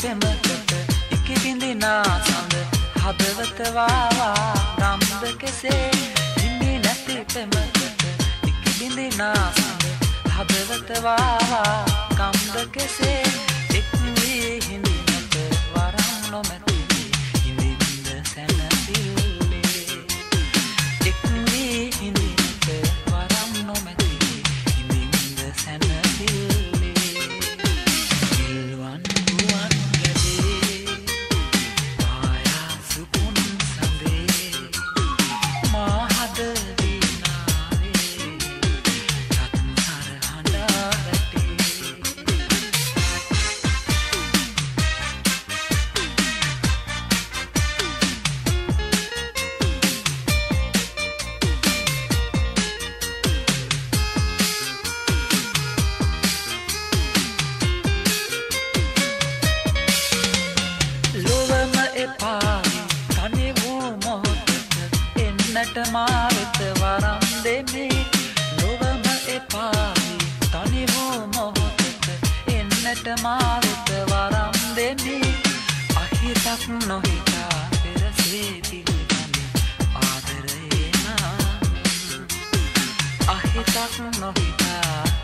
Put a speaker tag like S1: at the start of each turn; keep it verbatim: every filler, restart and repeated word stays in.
S1: පෙමකට ඉකිබිඳිනා සඳ හදවත වාවා ගම්ද කෙසේ හිමි නැති පෙමකට ඉකිබිඳිනා සඳ හදවත වාවා ගම්ද කෙසේ එක් වී හිඳිනට වරම් නොමැති හිඳින්ද සැනසිල්ලේ එක් වී හිඳිනට වරම් නොමැති හිඳින්ද සැනසිල්ලේ ඉල්වන් ගුවන් ගැටේ පායා සුකුන් සඳේ මා හද වීනාවේ රත්හර හඬා වැටේ ලොවම එපායි තනි වූ මොහොතක එන්නට මා වෙත වරම් දෙමේ ලොවම එපායි තනි වූ මොහොතක එන්නට මා වෙත වරම් දෙමේ අහිතක් නොහිතා පෙරසේ පිළිගනි ආදරේ නම් අහිතක් නොහිතා